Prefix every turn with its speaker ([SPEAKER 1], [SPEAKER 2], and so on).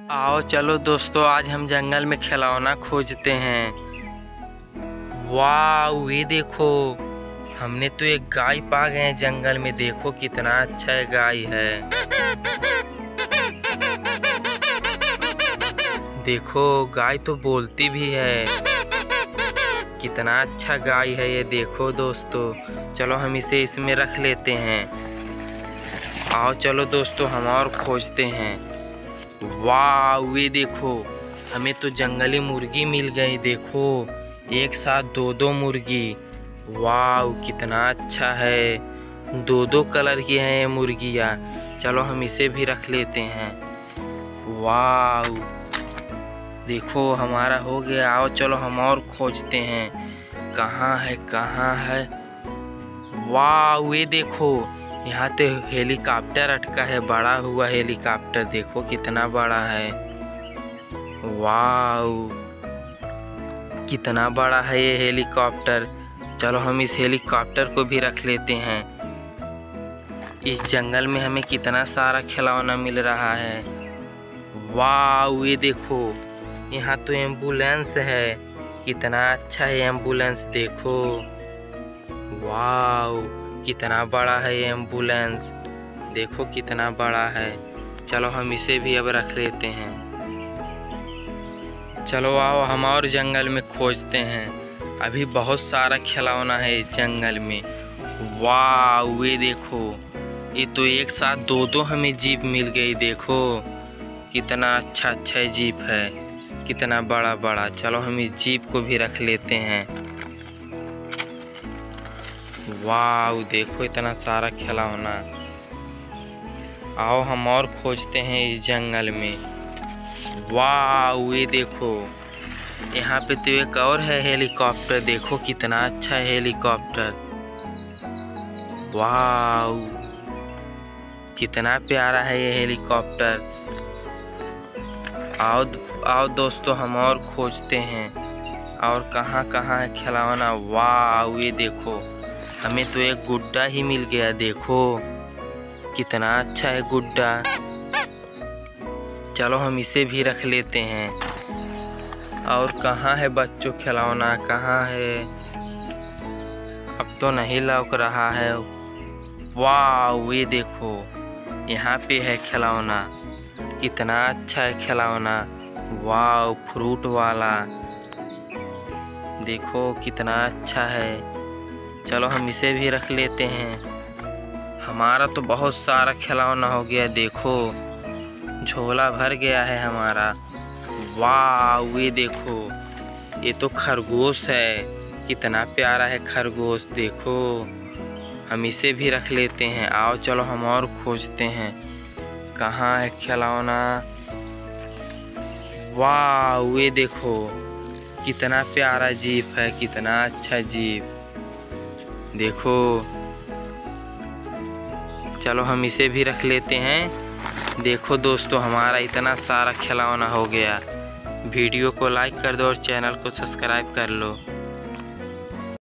[SPEAKER 1] आओ चलो दोस्तों, आज हम जंगल में खिलौना खोजते हैं। वाह, ये देखो, हमने तो एक गाय पा गए हैं जंगल में। देखो कितना अच्छा गाय है। देखो गाय तो बोलती भी है। कितना अच्छा गाय है ये, देखो दोस्तों। चलो हम इसे इसमें रख लेते हैं। आओ चलो दोस्तों, हम और खोजते हैं। वाह, ये देखो, हमें तो जंगली मुर्गी मिल गई। देखो, एक साथ दो मुर्गी। वाह, कितना अच्छा है। दो कलर की हैं ये मुर्गियाँ। चलो हम इसे भी रख लेते हैं। वाह, देखो हमारा हो गया। आओ चलो हम और खोजते हैं। कहाँ है कहाँ है। वाह, ये देखो, यहाँ तो हेलीकॉप्टर अटका है, बड़ा हुआ हेलीकॉप्टर। देखो कितना बड़ा है। वाह, कितना बड़ा है ये हेलीकॉप्टर। चलो हम इस हेलीकॉप्टर को भी रख लेते हैं। इस जंगल में हमें कितना सारा खिलौना मिल रहा है। वाह, ये देखो, यहाँ तो एम्बुलेंस है। कितना अच्छा है एम्बुलेंस, देखो। वाह, कितना बड़ा है ये एम्बुलेंस। देखो कितना बड़ा है। चलो हम इसे भी अब रख लेते हैं। चलो आओ हम और जंगल में खोजते हैं। अभी बहुत सारा खिलौना है इस जंगल में। वाह, ये देखो, ये तो एक साथ दो हमें जीप मिल गई। देखो कितना अच्छा जीप है, कितना बड़ा बड़ा। चलो हम इस जीप को भी रख लेते हैं। वाह, देखो इतना सारा खिलौना। आओ हम और खोजते हैं इस जंगल में। वाह, ये देखो, यहाँ पे तो एक और है हेलीकॉप्टर। देखो कितना अच्छा हेलीकॉप्टर। वाह, कितना प्यारा है ये हेलीकॉप्टर। आओ दोस्तों, हम और खोजते हैं। और कहाँ कहाँ है खिलौना। वाह, ये देखो, हमें तो एक गुड्डा ही मिल गया। देखो कितना अच्छा है गुड्डा। चलो हम इसे भी रख लेते हैं। और कहाँ है बच्चों खिलौना, कहाँ है। अब तो नहीं लौक रहा है। वाह, ये देखो, यहाँ पे है खिलौना। कितना अच्छा है खिलौना। वाह, फ्रूट वाला। देखो कितना अच्छा है। चलो हम इसे भी रख लेते हैं। हमारा तो बहुत सारा खिलौना हो गया। देखो झोला भर गया है हमारा। वाह, ये देखो, ये तो खरगोश है। कितना प्यारा है खरगोश। देखो हम इसे भी रख लेते हैं। आओ चलो हम और खोजते हैं। कहाँ है खिलौना। वाह, ये देखो, कितना प्यारा जीप है, कितना अच्छा जीप। देखो, चलो हम इसे भी रख लेते हैं। देखो दोस्तों, हमारा इतना सारा खिलौना हो गया। वीडियो को लाइक कर दो और चैनल को सब्सक्राइब कर लो।